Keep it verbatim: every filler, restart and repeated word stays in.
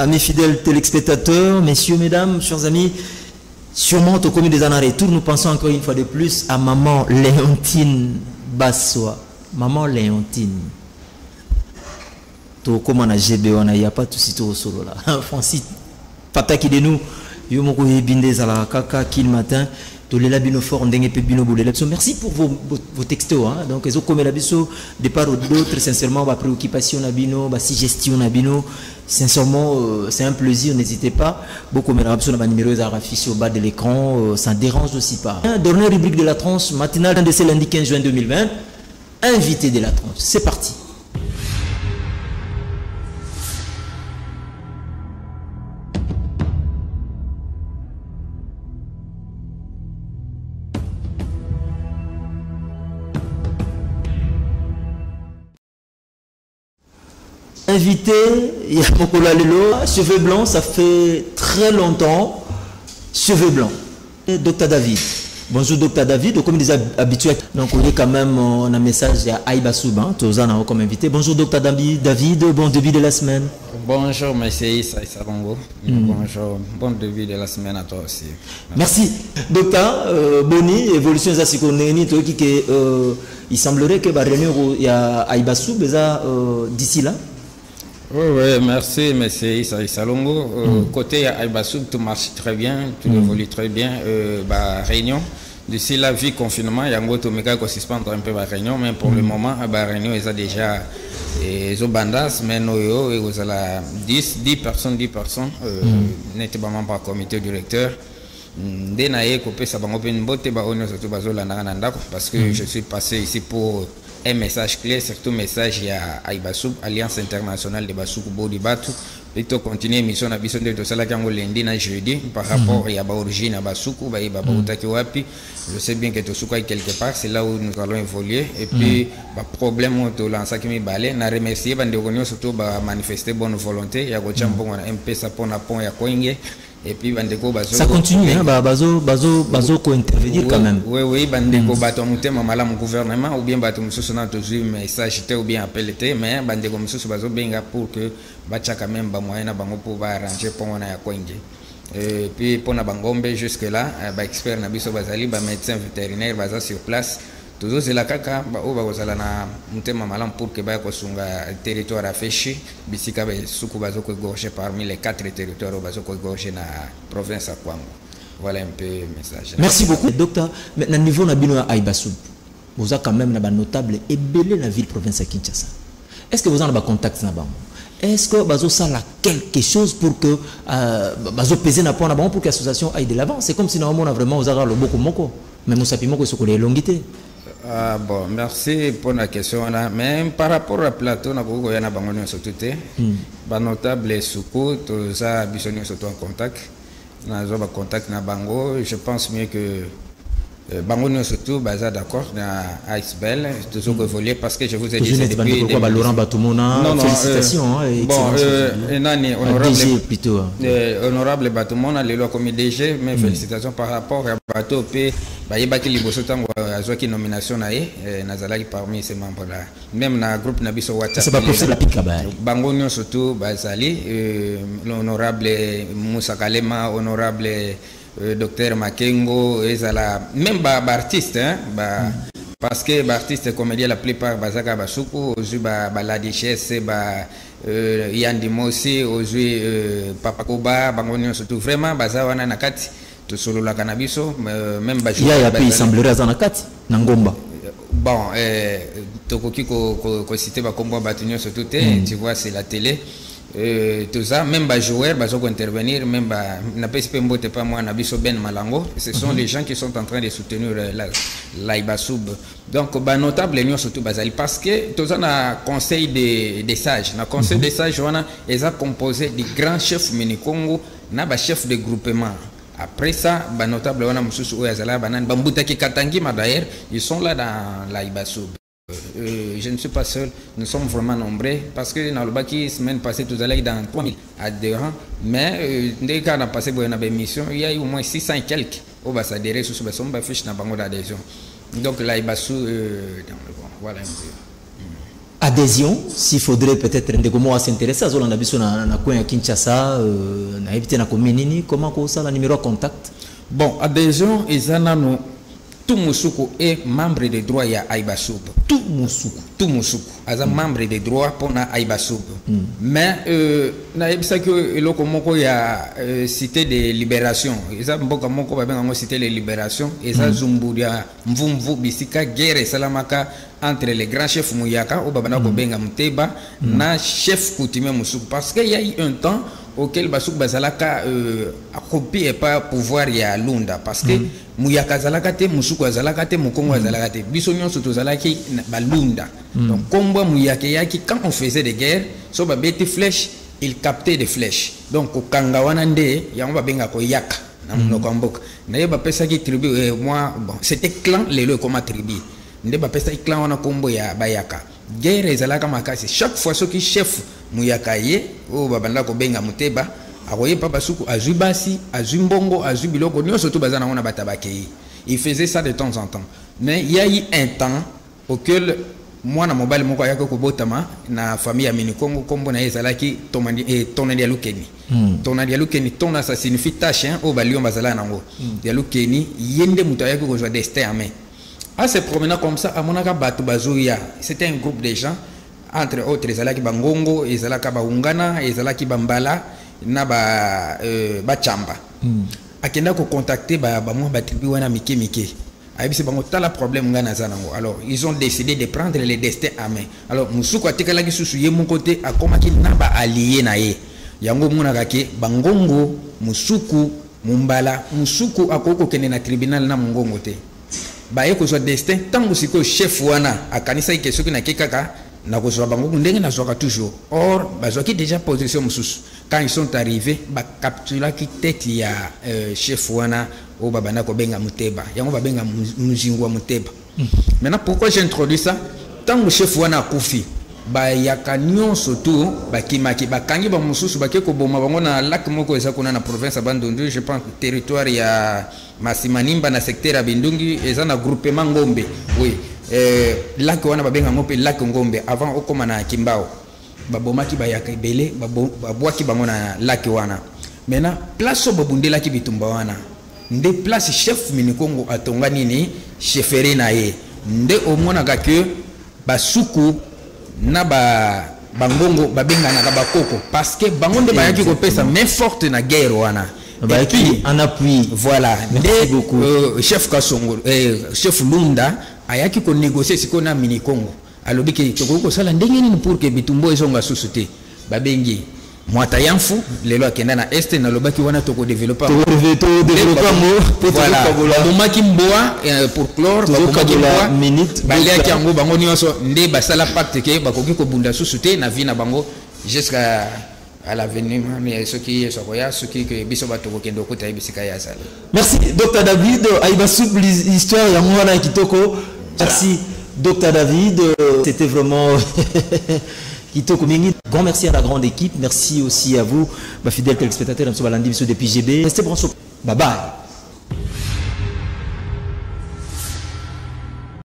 amis fidèles téléspectateurs, messieurs, mesdames, chers amis, sûrement au commun des années retour, nous pensons encore une fois de plus à maman Léontine Bassoa. Maman Léontine. Tout comme on a G B, il n'y a pas tout de suite au solo là. Francis, papa qui de nous, il y a beaucoup de bindés à la caca qui le matin. Merci pour vos, vos, vos textos. Hein. Donc, ils ont comme l'habitude de part ou d'autre, sincèrement, ma préoccupation, ma suggestion, sincèrement, euh, c'est un plaisir, n'hésitez pas. Beaucoup de choses, ma numéro est affiché au bas de l'écran, euh, ça ne dérange aussi pas. Dernière rubrique de la tranche matinale de ce lundi quinze juin deux mille vingt, invité de la tranche. C'est parti. Invité, il y a Mokola Lelo, cheveux blancs, ça fait très longtemps, cheveux blancs. Et docteur David, bonjour docteur David, comme des habitués, donc on est quand même, on a un message à Aïba Souban, tous en avons comme invité. Bonjour docteur David, bon début de la semaine. Bonjour monsieur Issa Rongo, mm. Bonjour, bon début de la semaine à toi aussi. Merci. Merci. Docteur, euh, Boni, évolution de euh, il semblerait que bah, il y a Aïba Souban euh, d'ici là. Oui, oui, merci, monsieur Issa Issa Longo. Euh, mm. Côté Aïbasoub, tout marche très bien, tout mm. évolue très bien. Euh, bah, réunion, d'ici la vie confinement, il y a un gros méga qui suspendre un peu la réunion, mais pour mm. le moment, la réunion, ils ont déjà les bandas, mais nous, ils ont dix, dix personnes, dix personnes, euh, mm. n'étaient pas membre du comité directeur. Dès que ça va parce que mm. je suis passé ici pour un message clé, surtout message à Aïbasoub, Alliance internationale de Bassouk Bodi Batu. Et tu continues mission à Bisson de Tosala Kango lundi na jeudi par rapport à l'origine à Bassouk ou à Babautakiwapi. Je sais bien que Tosuka est quelque part, c'est là où nous allons évoluer. Et puis, le problème où lancer qui balai, na remercier bande de surtout ba manifester bonne volonté. Il y a gocham bon un peu ça pour na pont ya Koinge. Et puis Bandeko Bazo. Ça continue, hein, Bazo, Bazo, Bazo co intervenir quand même. Oui, oui, Bandeko Bato Moutem, Malam gouvernement, ou bien Bato Moussoussona, toujours message, ou bien appel, mais Bandeko Moussous Bazo Benga pour que Bacha quand même, Bamoyena Bango pour arranger pour mon Akoinge. Et puis pour Nabangombe, jusque-là, expert Nabiso Bazali, médecin vétérinaire, Baza sur place. Toujours c'est la caca, au Bazala na Moutem Malam pour que Bako Sunga territoire affiché, Bissika Soukou Bazo gauche parmi les quatre territoires au Bazo gauche na province à Kwango. Voilà un peu le message. Merci beaucoup, docteur. Mais au niveau de Aïbasoub, vous avez quand même un notable et belé la ville province à Kinshasa. Est-ce que vous avez un contact là-bas? Est-ce que Bazo ça a quelque chose pour que Bazo pèse na pour que l'association aille de l'avant? C'est comme si normalement on a vraiment vous avez le beaucoup moko, mais nous sapons que ce qu'on est longuité. Ah bon, merci pour la question là. Mais par rapport au plateau, on a beaucoup de gens sur tout le notable Soukou, tous ça bisonné surtout en contact. On a un contact na Bango. Je pense mieux que Bango nous surtout basé d'accord na Icebell, toujours évolué parce que je vous ai dit c'est depuis Laurent Batumona. Non, non, félicitations. Bon, Nani honorable plutôt. Honorable Batumona, les lois comme D G, mais félicitations par rapport à Bateau P. Bayebaki liboso tango azoki nomination na ye nazalaki parmi ces membres là même na groupe na biso WhatsApp c'est pas possible la pique là bango nyo surtout bazali l'honorable Moussa Kalema honorable docteur Makengo ezala même ba artiste hein ba parce que ba artiste comédien la plupart bazaka basuku ozu ba la richesse ba Yandi Mosi ozu Papa Koba bango nyo surtout vraiment bazawana na kati tout solo la cannabis même il y a il semblerait à Zanakati Nangomba bon euh tokoki ko ko citer ba combo batunyo surtout tu vois c'est la télé euh tout ça même ba joueur ba zoko intervenir même ba na pespe mbote pas moi na biso ben malango ce sont les gens qui sont en train de soutenir la l'Aïbasoub donc ba notable union surtout bazali parce que tout ça na conseil des des sages na conseil des sages wana ils a composé des grands chefs mini Congo na ba chef de groupement. Après ça, bah notable wana mususu oyazala banan bambuta ki katangi d'ailleurs ils sont là dans l'Aïbasoub. Euh, je ne suis pas seul, nous sommes vraiment nombreux parce que dans le baki semaine passée tous allés dans trois mille adhérents mais dès qu'on a passé pour une émission il y a eu au moins six cents et quelques au bas adhérés sous ce basson bah fiche na bango d'adhésion donc l'Aïbasoub euh, voilà un peu. adhésion, s'il faudrait peut-être ndeko s'intéresser à ce qu'on a na coin à Kinshasa, na éviter na commune, comment ça, le numéro de contact? Bon, adhésion, ils ont tout Moussoukou est membre de droit à Aïbasoub. Tout Moussoukou. Tout Moussoukou. Ils sont membre de droit pour Aïbasoub. Mais, euh, il y a cité de libération. Ils ont cité de libération. Ils ont Zumbudia, Mvumvu, Bisika, Guerre et Salamaka entre les grands chefs Mouyaka, au Babana Kobenga Mteba, na chef coutumier Moussoukou. Parce qu'il y a eu un temps auquel Basouk Bazalaka a copié et pas pouvoir y a Lunda. Parce que Mouyaka Zalakate, Moussoukou Zalakate, Moukongo Zalakate, Bissonion Sotozalaki, Balunda. Donc, combat Mouyaka Yaki, quand on faisait des guerres, sur ba bête flèches, il captait des flèches. Donc, au Kangawanande, Yamba Benga Koyaka, Namunokambok. D'ailleurs, Bapesa qui tribu, moi, bon, c'était clan, les le comme tribu. Nde Bapesa clan, on a combo ya Bayaka. Guerre et Zalaka Makasi, chaque fois, ce qui chef Mouyaka Ye, ou Babanda Kobenga Muteba, Aroye Papa Soukou, Azubasi, Azumbongo, Azubiloko, nous surtout Bazana on a batabakei. Il faisait ça de temps en temps. Mais il y a eu un temps auquel moi, na mobile moko yako kubotama na famille ya Minikongo kombo na ezalaki tomandi et tonandi alukeni. Tonandi alukeni tona ça signifie tâche hein au balion bazala nango. Alukeni yende muto yako ko joie destin amen. À se promenant comme ça à monaka batu bazuya, c'était un groupe de gens entre autres ezalaki bangongo, ezalaka baungana, ezalaki bambala na ba euh, ba chamba. Akenda ko contacter ba ba mo ba tribu wana mike mike. Alors, ils ont décidé de prendre les destins à main. Alors, Moussoukou a tékalaki sous mon côté a komaki naba allié nae. Yango munagake bangongo Moussoukou Mumbala Moussoukou a koko kene na tribunal na mongongo te. Ba eko so destin tango siko chef wana a kanisa ike soki na kekaka na ko so bangongo ndenge na zoka toujours. Or, bazoki déjà position Moussous. Quand ils sont arrivés, ba captura ki tête ya euh, chef wana au babana ko benga Muteba. Yango ba benga Mujingwa Muteba. Maintenant pourquoi j'ai introduit ça? Tant que chef wana kufi, ba yaka nyonso tu ba kimaki ba kangi ba mususu ba keko boma bango na lac moko eza kuna na province abandondu, je pense territoire ya Masimanimba na secteur ya Bindungi eza na groupement Ngombe. Oui. Euh lac wana ba benga ngope lac Ngombe avant okoma na Kimbao. Babomaki bayaka ibele babwaki bango na laki wana. Maintenant place babundela ki bitumba wana nde place chef Minikongo atonga nini chefere na ye nde omona ka ke basuku na ba bangongo babenga na bakoko parce que bango nde bayaki ko pesa main forte na guerre wana bayaki en appui. Voilà. Merci beaucoup. Euh, chef Kasongo euh, chef Lunda ayaki ko négocier siko na Minikongo alobi ke toko sala ndenge nini pour que bitumbo ezonga société babengi mwata yanfu lelo akenda na este na lobaki wana toko développer to développer mo voilà bomaki mboa pour chlore bomaki mboa minute baliaki yango bango nyonso nde basala pacte ke bakoki ko bunda société na vie na bango jusqu'à à l'avenir mais ce qui est sokoya ce qui que biso batoko kendo ko tayi bisika ya sala. Merci Docteur David Aïbasoub l'histoire ya mwana kitoko. Merci Docteur David, c'était vraiment Kitoko Mingi. Grand merci à la grande équipe, merci aussi à vous, ma fidèle téléspectateur, depuis G B. Restez branchés. Bye bye.